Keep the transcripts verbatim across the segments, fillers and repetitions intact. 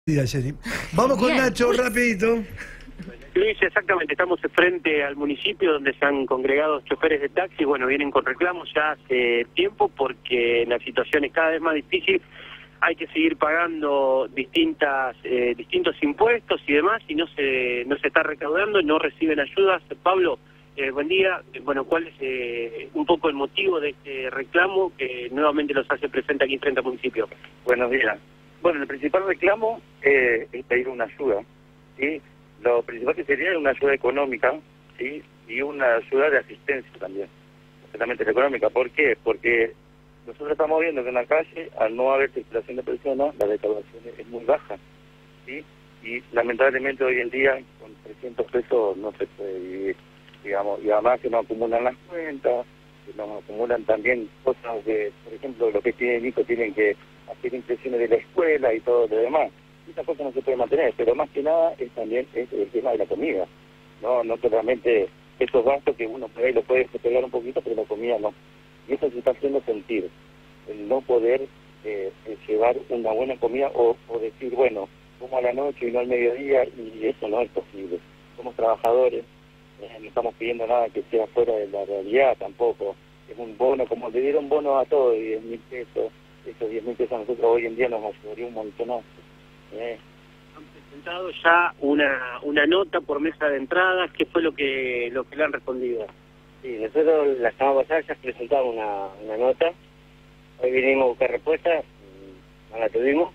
Vamos con Bien. Nacho, rapidito. Luis, exactamente, estamos frente al municipio donde se han congregado choferes de taxi. Bueno, vienen con reclamos ya hace tiempo porque la situación es cada vez más difícil. Hay que seguir pagando distintas eh, distintos impuestos y demás y no se no se está recaudando, no reciben ayudas. Pablo, eh, buen día. Bueno, ¿cuál es eh, un poco el motivo de este reclamo que nuevamente los hace presente aquí frente al municipio? Buenos días. Bueno, el principal reclamo eh, es pedir una ayuda, ¿sí? Lo principal que sería una ayuda económica, ¿sí? Y una ayuda de asistencia también, no solamente la económica. ¿Por qué? Porque nosotros estamos viendo que en la calle, al no haber circulación de personas, la recaudación es muy baja, ¿sí? Y lamentablemente hoy en día con trescientos pesos no se puede vivir, digamos, y además que nos acumulan las cuentas, que nos acumulan también cosas de, por ejemplo, lo que tiene Nico, tienen que hacer impresiones de la escuela y todo lo demás. Esas cosas no se pueden mantener, pero más que nada es también es el tema de la comida, no no solamente esos gastos que uno puede, lo puede pegar un poquito, pero la comida no. Y eso se está haciendo sentir, el no poder eh, llevar una buena comida o, o decir, bueno, como a la noche y no al mediodía, y eso no es posible. Somos trabajadores, eh, no estamos pidiendo nada que sea fuera de la realidad tampoco. Es un bono, como le dieron bono a todos, diez mil pesos, esos diez mil pesos a nosotros hoy en día nos ayudaría un montonazo. Eh. Han presentado ya una una nota por mesa de entradas. ¿Qué fue lo que lo que le han respondido? Sí, nosotros la semana pasada ya presentamos una, una nota. Hoy vinimos a buscar respuesta, no la tuvimos.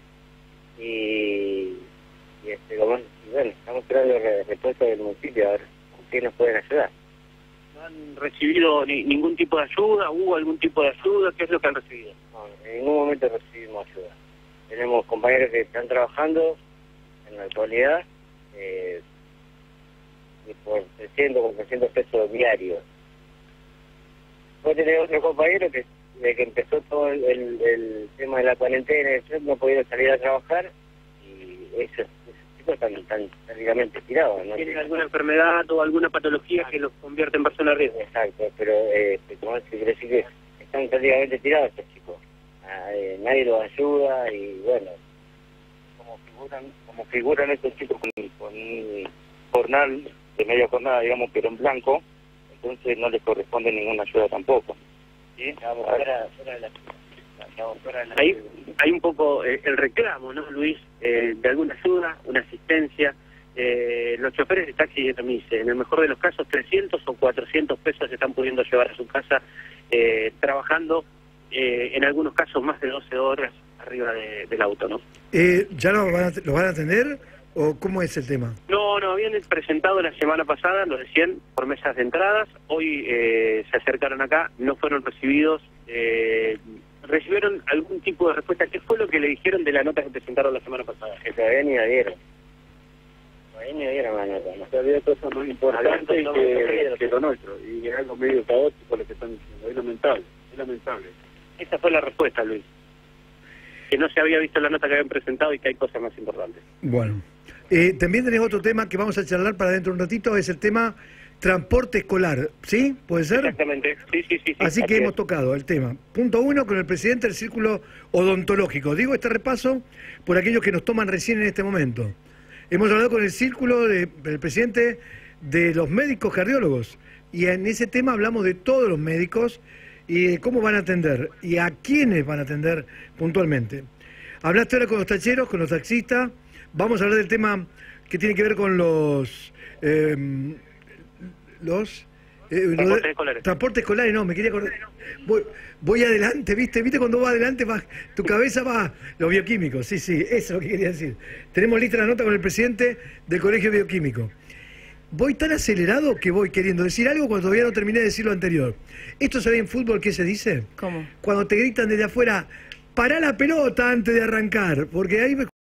Y, y este, como, bueno, estamos esperando re, respuesta del municipio a ver con qué nos pueden ayudar. ¿No han recibido ni, ningún tipo de ayuda? ¿Hubo algún tipo de ayuda? ¿Qué es lo que han recibido? No, en ningún momento recibimos ayuda. Tenemos compañeros que están trabajando en la actualidad eh, y por trescientos, por trescientos pesos diarios. Después tenemos otro compañero que desde que empezó todo el, el, el tema de la cuarentena no ha podido salir a trabajar y esos, esos chicos están, están prácticamente tirados, ¿no? ¿Tienen alguna enfermedad o alguna patología que los convierte en personas de riesgo? Exacto, pero eh, como se quiere decir que están prácticamente tirados estos chicos. Ah, eh, nadie los ayuda y bueno, Como figuran, como figuran estos chicos con, con un jornal de media jornada, digamos, pero en blanco, entonces no les corresponde ninguna ayuda tampoco. ¿Sí? estamos fuera, fuera de la... Estamos fuera de la... Hay, hay un poco eh, el reclamo, ¿no, Luis? Eh, de alguna ayuda, una asistencia. Eh, los choferes de taxi y de remis, en el mejor de los casos, trescientos o cuatrocientos pesos se están pudiendo llevar a su casa eh, trabajando, eh, en algunos casos más de doce horas arriba de, del auto, ¿no? Eh, ¿Ya lo van, a, lo van a atender o cómo es el tema? No, no, habían presentado la semana pasada, lo decían, por mesas de entradas. Hoy eh, se acercaron acá, no fueron recibidos. Eh, ¿Recibieron algún tipo de respuesta? ¿Qué fue lo que le dijeron de la nota que presentaron la semana pasada? Que todavía ni la dieron. Todavía ni la dieron la nota, ¿no? Había cosas más importantes que, que lo nuestro, y es algo medio caótico lo que están diciendo, es lamentable, es lamentable. Esa fue la respuesta, Luis. Que no se había visto la nota que habían presentado y que hay cosas más importantes. Bueno, eh, también tenés otro tema que vamos a charlar para dentro de un ratito, es el tema transporte escolar, ¿sí? ¿Puede ser? Exactamente, sí, sí, sí. sí. Así que es. hemos tocado el tema. Punto uno, con el presidente del Círculo Odontológico. Digo este repaso por aquellos que nos toman recién en este momento. Hemos hablado con el Círculo de, del presidente de los médicos cardiólogos y en ese tema hablamos de todos los médicos y de cómo van a atender y a quiénes van a atender puntualmente. Hablaste ahora con los tacheros, con los taxistas. Vamos a hablar del tema que tiene que ver con los... Eh, los... Eh, Transportes los, escolares. Transportes escolares, no, me quería acordar. Voy, voy adelante, ¿viste? ¿Viste cuando va adelante, va, tu cabeza va... Los bioquímicos, sí, sí, eso es lo que quería decir. Tenemos lista la nota con el presidente del Colegio Bioquímico. Voy tan acelerado que voy queriendo decir algo cuando todavía no terminé de decir lo anterior. ¿Esto se ve en fútbol qué se dice? ¿Cómo? Cuando te gritan desde afuera, pará la pelota antes de arrancar, porque ahí me...